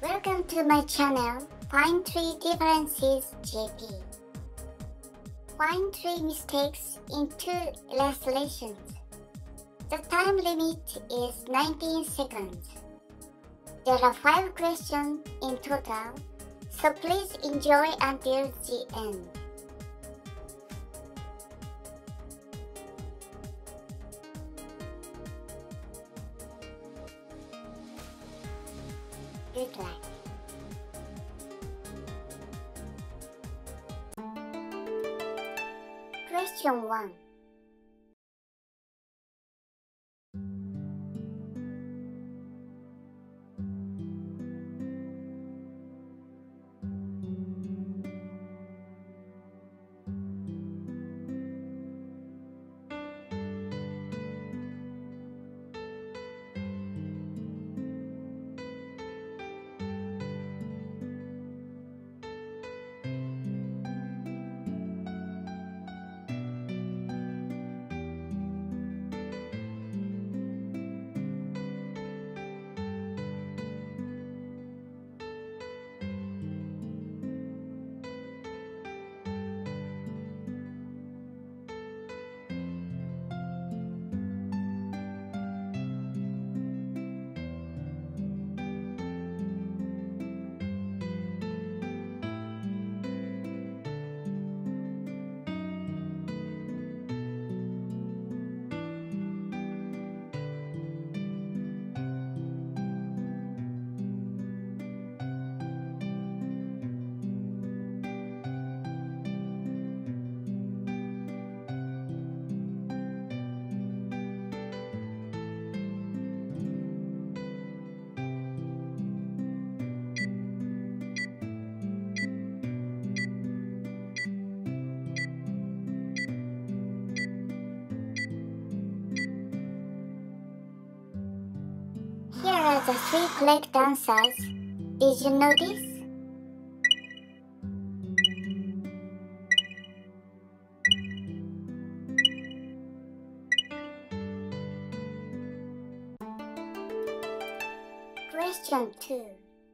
Welcome to my channel, Find 3 Differences JP. Find 3 mistakes in 2 illustrations. The time limit is 19 seconds. There are 5 questions in total, so please enjoy until the end. Good luck. Question 1. Here are the 3 correct answers. Did you know this? Question 2.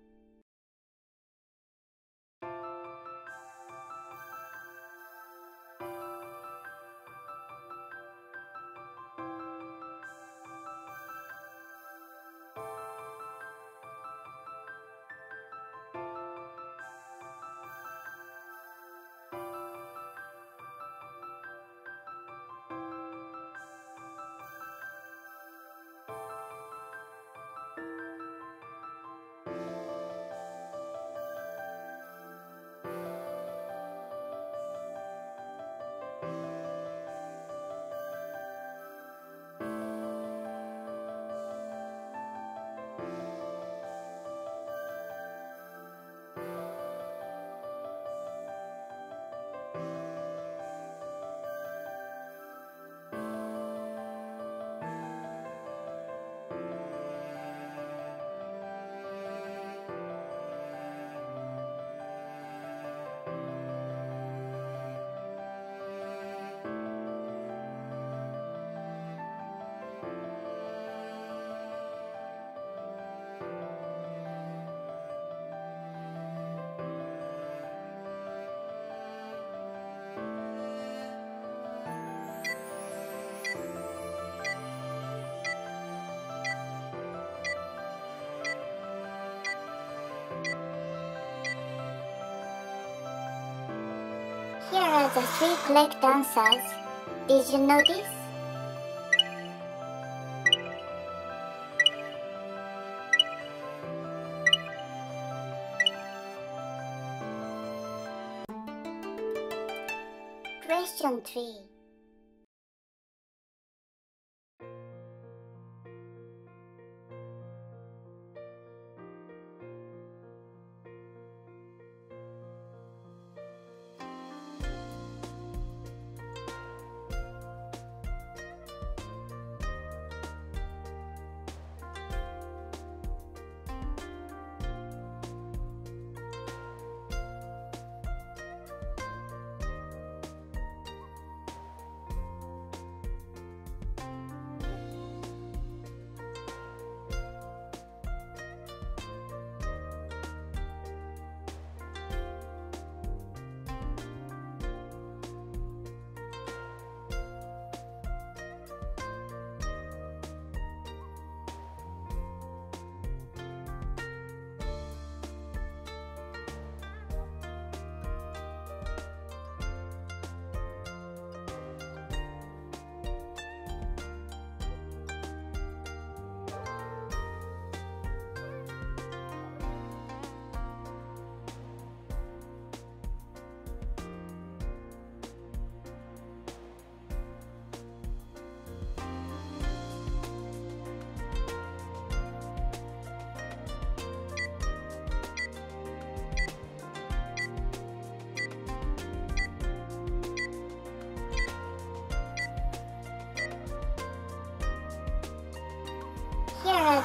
Here are the 3 correct answers. Did you know this? Question 3.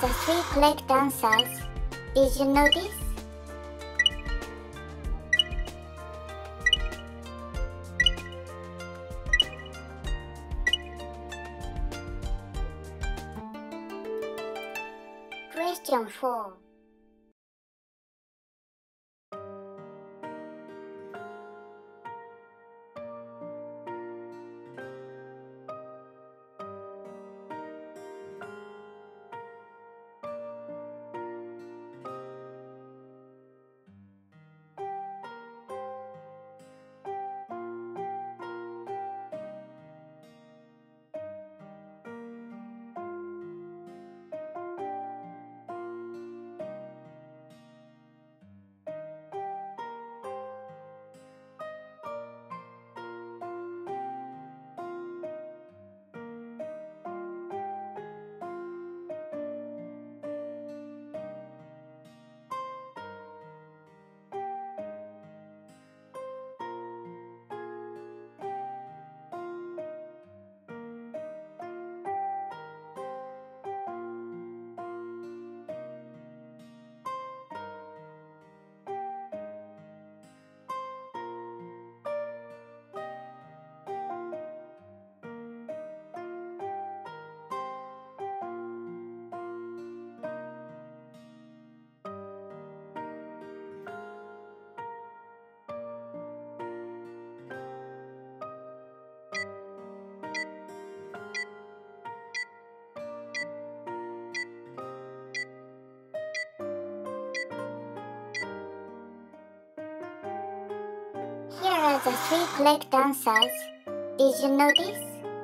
the 3 correct answers. Did you know this? Question 4. Here are the 3 correct answers. Did you know this?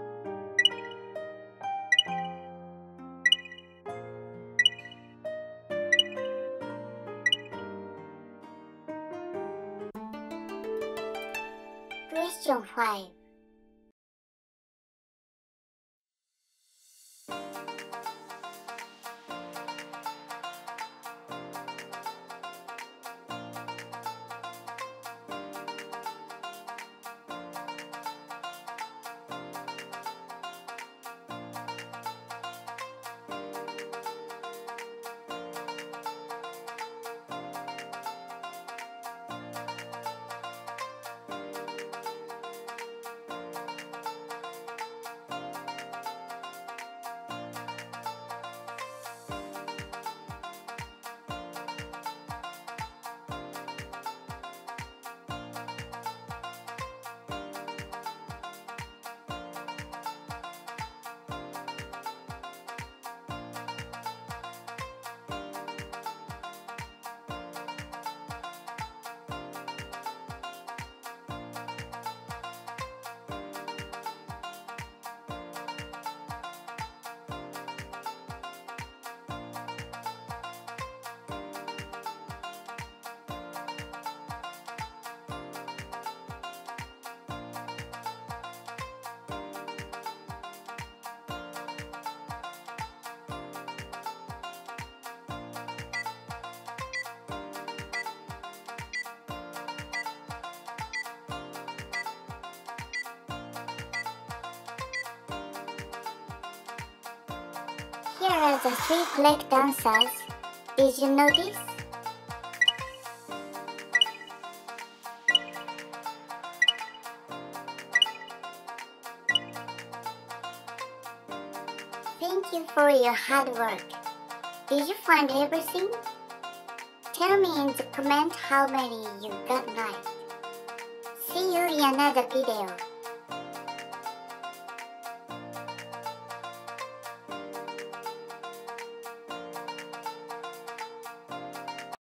Question 5. Here are the 3 correct answers. Did you know this? Thank you for your hard work. Did you find everything? Tell me in the comment how many you got right. See you in another video.